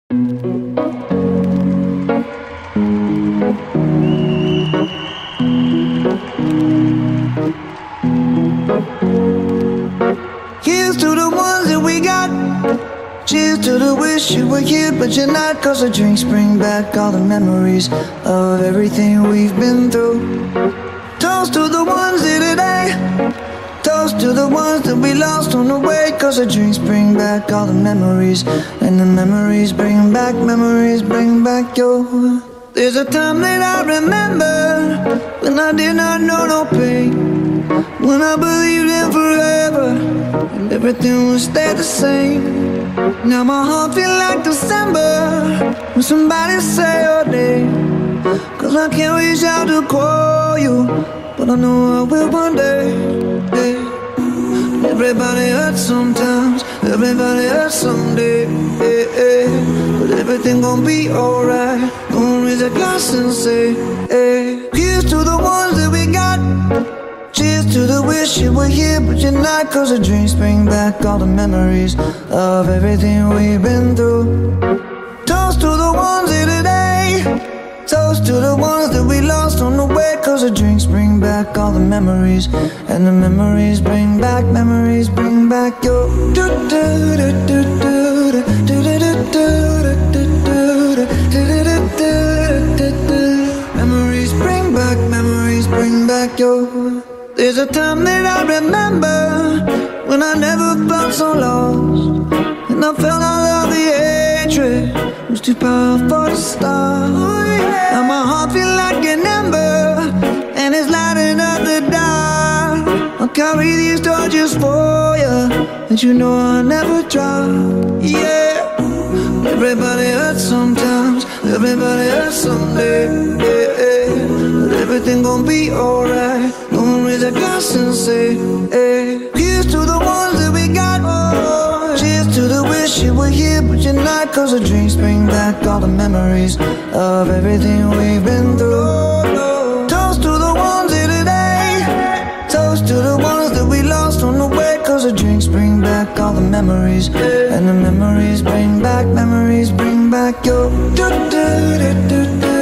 Here's to the ones that we got. Cheers to the wish you were here but you're not. Cause the drinks bring back all the memories of everything we've been through. Toast to the ones here today. Toast to the ones that we lost on the way. Cause the drinks bring back all the memories. And the memories bring back your. There's a time that I remember when I did not know no pain, when I believed in forever and everything would stay the same. Now my heart feel like December when somebody say your name. Cause I can't reach out to call you, but I know I will one day. Everybody hurts sometimes, everybody hurts someday. But everything gon' be alright. Gonna raise a glass and say, here's to the ones that we got. Cheers to the wish you were here but you're not. Cause the drinks bring back all the memories of everything we've been through. Toast to the ones here today. Toast to the ones that we lost on the way. Cause the drinks bring back all the memories. And the memories bring back your. Memories bring back your. There's a time that I remember when I never felt so lost, and I felt all of the hatred was too powerful to stop. Now my heart feel like an ember and it's lighting up the dark. I'll carry these torches for you, and you know I'll never drop. Yeah, everybody hurts sometimes, everybody hurts someday. But everything gon' be alright. Gonna raise a glass and say, here's to the ones that we got. Cheers to the wish you were here but you're not. Cause the drinks bring back all the memories of everything we've been through. Toast to the ones here today. Toast to the ones that we lost on the way. Cause the drinks bring back all the memories. And the memories bring back your.